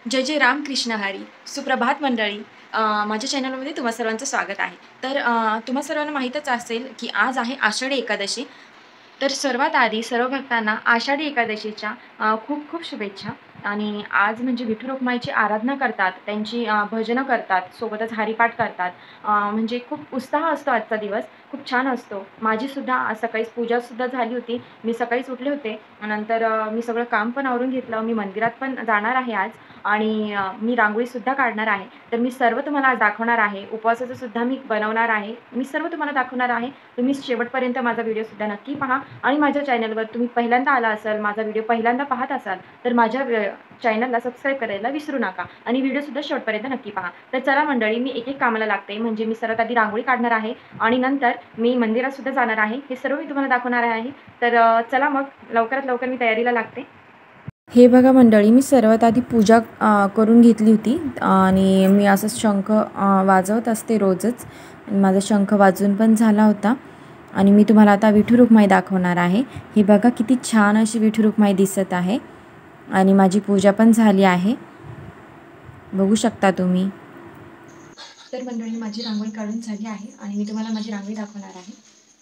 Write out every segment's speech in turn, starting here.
जय जय राम कृष्ण हरी. सुप्रभात मंडळी. माझ्या चॅनलमध्ये तुम्हा सर्वांचं स्वागत आहे. तर तुम्हा सर्वांना माहीतच असेल की आज आहे आषाढी एकादशी. तर सर्वात आधी सर्व भक्तांना आषाढी एकादशीच्या खूप खूप शुभेच्छा. आणि आज म्हणजे विठू रखुमाईची आराधना करतात, त्यांची भजनं करतात, सोबतच हरिपाठ करतात. म्हणजे खूप उत्साह असतो आजचा दिवस, खूप छान असतो. माझीसुद्धा आज सकाळीच पूजासुद्धा झाली होती. मी सकाळीच उठले होते. नंतर मी सगळं काम पण आवरून घेतलं. मी मंदिरात पण जाणार आहे आज आणि मी रांगोळीसुद्धा काढणार आहे. तर मी सर्व तुम्हाला आज दाखवणार आहे. उपवासाचं सुद्धा मी बनवणार आहे. मी सर्व तुम्हाला दाखवणार आहे. तुम्ही शेवटपर्यंत माझा व्हिडिओसुद्धा नक्की पहा आणि माझ्या चॅनलवर तुम्ही पहिल्यांदा आला असाल, माझा व्हिडिओ पहिल्यांदा पाहत असाल, तर माझ्या चॅनलला सबस्क्राईब करायला विसरू नका आणि व्हिडिओसुद्धा शेवटपर्यंत नक्की पहा. तर चला मंडळी, मी एक-एक कामाला लागते. म्हणजे मी सर्वात आधी रांगोळी काढणार आहे आणि नंतर मी मंदिरातसुद्धा जाणार आहे. हे सर्व मी तुम्हाला दाखवणार आहे. तर चला मग लवकरात लवकर मी तयारीला लागते. हे बघा मंडळी, मी सर्वात आधी पूजा करून घेतली होती आणि मी असं शंख वाजवत असते रोजच. माझा शंख वाजून पण झाला होता आणि मी तुम्हाला आता विठू रखुमाई दाखवणार आहे. हे बघा किती छान अशी विठू रखुमाई दिसत आहे आणि माझी पूजा पण झाली आहे, बघू शकता तुम्ही. तर मंडळी, माझी रांगोळी काढून झाली आहे आणि मी तुम्हाला माझी रांगोळी दाखवणार आहे.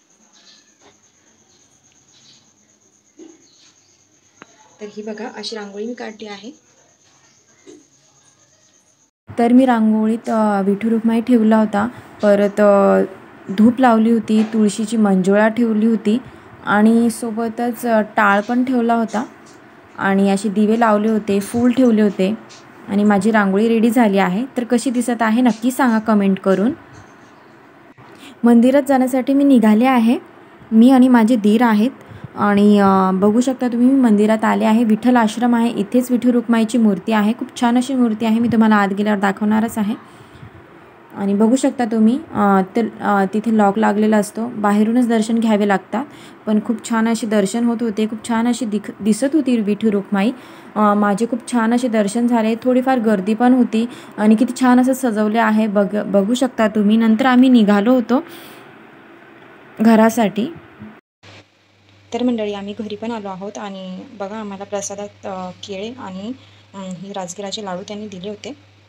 तर ही बघा अशी रांगोळी मी काढली आहे. तर मी रांगोळीत विठू रखुमाई ठेवला होता, परत धूप लावली होती, तुळशीची मंजुळा ठेवली होती आणि सोबतच टाळ पण ठेवला होता आणि असे दिवे लावले होते, फूल ठेवले होते आणि माझी रांगोळी रेडी झाली आहे. तर कशी दिसत आहे नक्की सांगा कमेंट करून. मंदिरात जाण्यासाठी मी निघाले आहे. मी आणि माझे दीर आहेत आणि बघू शकता तुम्ही, मी मंदिरात आले आहे. विठ्ठल आश्रम आहे, इथेच विठू रखुमाईची मूर्ती आहे. खूप छान अशी मूर्ती आहे. मी तुम्हाला आत गेल्यावर दाखवणारच आहे. आणि बघू शकता तुम्ही, तिथे लॉक लागलेला असतो. बाहेरूनच दर्शन घ्यावे लागतात, पण खूप छान असे दर्शन होत होते. खूप छान अशी दिसत होती विठू रखुमाई. माझे खूप छान असे दर्शन झाले. थोडीफार गर्दी पण होती आणि किती छान असं सजवले आहे बघू शकता तुम्ही. नंतर आम्ही निघालो होतो घरासाठी. तर मंडळी, आम्ही घरी पण आलो आहोत आणि बघा आम्हाला प्रसादात केळे आणि हे राजगिराचे लाडू त्यांनी दिले होते.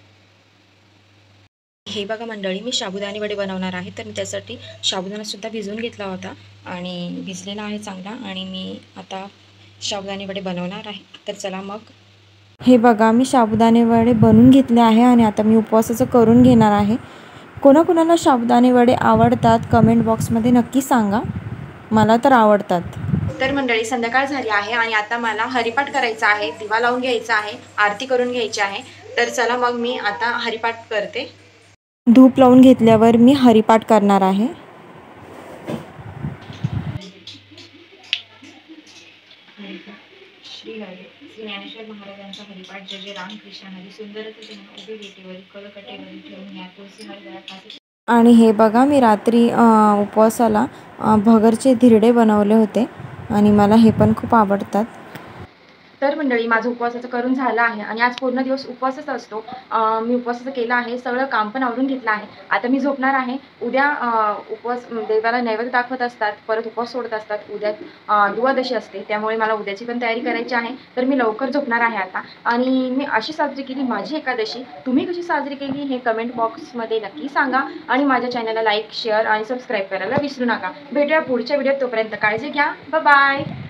हे बघा मंडळी, मी साबुदाणे वडे बनवणार आहे. तर मी त्यासाठी साबुदाणासुद्धा भिजवून घेतला होता आणि भिजलेला आहे चांगला आणि मी आता साबुदाणे वडे बनवणार आहे. तर चला मग. हे बघा, मी साबुदाणे वडे बनवून घेतले आहे आणि आता मी उपवासाचं करून घेणार आहे. कोणाकोणाला साबुदाणे वडे आवडतात कमेंट बॉक्समध्ये नक्की सांगा. मला तर आवडतात. तर मंडळी, संध्याकाळ झाली आहे आणि आता मला हरिपाठ करायचा आहे, दिवा लावून घ्यायचा आहे, आरती करून घ्यायची आहे. तर चला मग मी आता हरिपाठ करते. धूप लावून घेतल्यावर मी हरिपाठ करणार आहे. श्री हरी श्री ज्ञानेश्वर महाराजांचा हरिपाठ. जय जय राम कृष्ण हरी. सुंदर उभे वेटेवरी कळकटेवरी ठेवून या तुळशी हरिदास. आणि हे बघा, मी रात्री उपवासाला भगरचे धिरडे बनवले होते आणि मला हे पण खूप आवडतात. तर मंडळी, माझं उपवासाचं करून झालं आहे आणि आज पूर्ण दिवस उपवासच असतो. मी उपवासाचं केलं आहे, सगळं काम पण आवरून घेतलं आहे. आता मी झोपणार आहे. उद्या उपवास देवाला नैवेद्य दाखवत असतात, परत उपवास सोडत असतात. उद्या द्वादशी असते, त्यामुळे मला उद्याची पण तयारी करायची आहे. तर मी लवकर झोपणार आहे आता. आणि मी अशी साजरी केली माझी एकादशी. तुम्ही कशी साजरी केली हे कमेंट बॉक्समध्ये नक्की सांगा आणि माझ्या चॅनलला लाईक, शेअर आणि सबस्क्राईब करायला विसरू नका. भेटूया पुढच्या व्हिडिओत. तोपर्यंत काळजी घ्या. बाय.